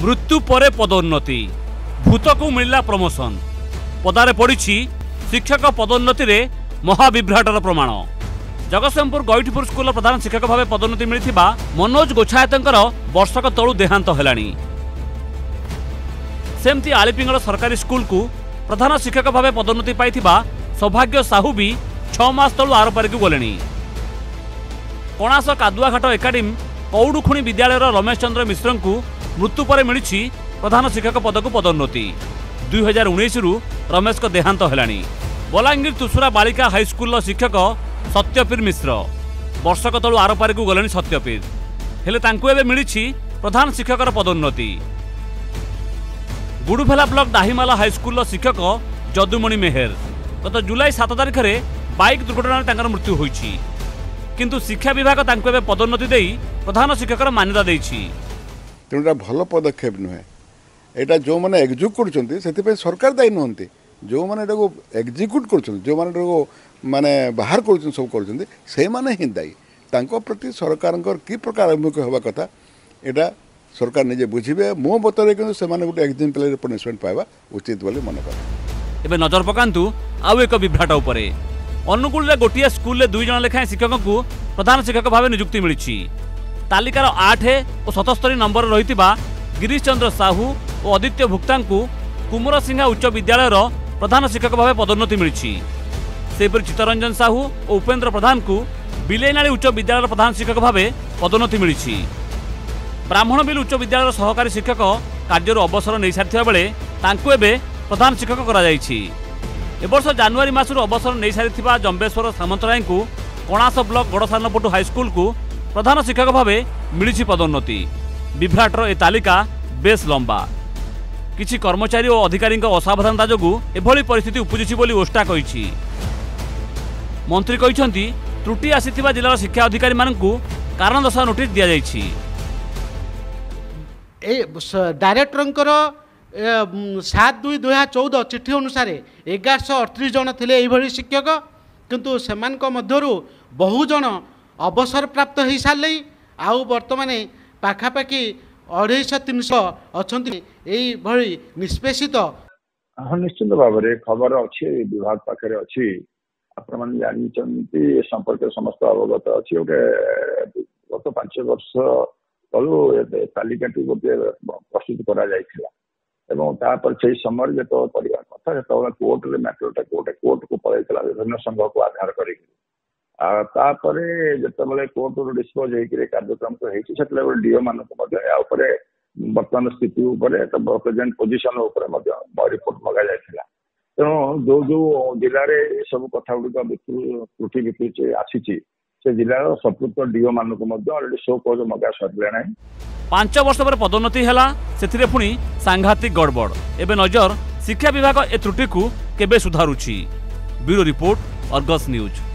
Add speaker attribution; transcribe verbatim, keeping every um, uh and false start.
Speaker 1: मृत्यु परे पदोन्नति भूत को मिलला प्रमोशन पदारे पड़ी शिक्षक पदोन्नति रे महाविभ्राटर प्रमाण। जगतसिंहपुर गईठीपुर स्कूल प्रधान शिक्षक भाव पदोन्नति मिलिथिबा मनोज गोछायतंकर वर्षक तळु देहांत हेलाणी। सेमती आलिपिंगल सरकारी स्कूल को प्रधान शिक्षक भाव पदोन्नति पाइथिबा सौभाग्य साहू भी छह मास तळु आरपारी को गलेनी। कणास कादुआघाट एकाडेमी कौडुखुणी विद्यालय रमेश चंद्र मिश्र को मृत्यु पर मिली प्रधान शिक्षक पद को पदोन्नति। दुई हजार उन्नीस रु रमेश को देहांत हेलाणी। बलांगीर तुसुरा बालिका हाईस्कूल शिक्षक सत्यपीर मिश्र वर्षक तळु आरपारी को गलेनी। सत्यपीर हेले तांकु एबे मिली प्रधान शिक्षकर पदोन्नति। गुडुभेला ब्लॉक दाहीमाला हाईस्कूल शिक्षक जदुमणि मेहर गत जुलाई सात तारिख में बाइक दुर्घटना तांकर मृत्यु होईछि, किंतु शिक्षा विभाग तांकु एबे पदोन्नति देई प्रधान शिक्षकर मान्यता देइछि।
Speaker 2: तेणुटा भल पदक्षेप नुहे। यहाँ जो मैंने एग्जिक्यूट कर सरकार दायी नुहति, जो मैंने एग्जिक्यूट कर जो मैंने माने बाहर कर सब कर ही दायी। प्रति सरकार कि प्रकार अभिमुख होगा कथा यहाँ सरकार निजे बुझे। मो बतरे कि गोटे एग्जाम्पल पनिशमेंट पाइबा उचित बोली मन कर।
Speaker 1: एबे नजर पकांतु आउ एक विभ्राट उपरे। अनुगुल रे गोटिया स्कूल रे दुई जन लेखाएं शिक्षक को प्रधान शिक्षक भाव नियुक्ति मिली। तालिकार आठ और सतस्तरी नंबर रही गिरीश चंद्र साहू और आदित्य भुक्ता को कुमर सिंहा उच्च विद्यालय प्रधान शिक्षक भाव पदोन्नति मिली। सेपरि चित्तरंजन साहू और उपेन्द्र प्रधान को बिलेनाली उच्च विद्यालय प्रधान शिक्षक भाव पदोन्नति मिली। ब्राह्मणबिल उच्च विद्यालय सहकारी शिक्षक कार्य अवसर नहीं सारी बेले एबे प्रधान शिक्षक करा जायछि। ए वर्ष जनवरी मासर अवसर नहीं सारी जम्बेश्वर सामंतराय को कणास ब्लॉक गड़सानपटु हाईस्कूल को प्रधान शिक्षक भाव मिली पदोन्नति। विभ्राटर ए तालिका बेस लंबा। किछि कर्मचारी और अधिकारी असावधानता जोगु एभली परिस्थिति उपजुछि बोली ओष्टा कहिछि। मंत्री कहिसंती त्रुटि आसीथिबा जिल्लार शिक्षा अधिकारी मानकु कारण दशा नोटिस दिया जायछि।
Speaker 3: ए डायरेक्टरंकर सात दुई दुई हजार चौदह चिठी अनुसार एगारश अड़तीस जन थे ये शिक्षक, किंतु सेमानक मध्यरु बहु जन अवसर प्राप्त हो सारे आउ बर्तमान पाखापाखि अढ़ाई तीन सौ अच्छा यही निष्पेषित।
Speaker 4: हाँ निश्चित भाव में खबर अच्छी विभाग पाखे अच्छी आपण जानते संपर्क समस्त अवगत अच्छी। गोटे गत पांच वर्ष तलु तालिका गोटे प्रस्तुत करा जायथिला एवं तापर से समय जो परिवार कथा जो कोर्ट रे मैटरटा गोटे कोर्ट को पड़ाइला विभिन्न संघ को आधार कर जिते कोर्ट रू डिस्पोज होकर कार्यक्रम तो होती डीओ मानक बर्तमान स्थिति प्रेजेंट पोजिशन रिपोर्ट मगा जाता। तेणु जो जो जिले में सब कथा गुड़िक त्रुटि विकृति आसी से जिलार संपुक्त डीओ मानक अलरेडी शो कज मगा सरला।
Speaker 1: पांच वर्ष पर पदोन्नति हैला सेथिरे पुणी सांघातिक गड़बड़। एबे नजर शिक्षा विभाग ए त्रुटि को केबे सुधारुछि। Bureau report, Argus news.